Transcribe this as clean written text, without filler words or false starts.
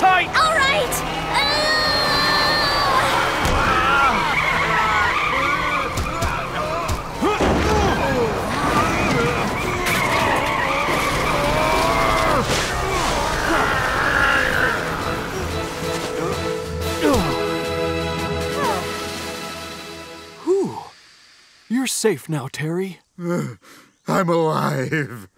tight! All right! Whew. You're safe now, Terry. I'm alive.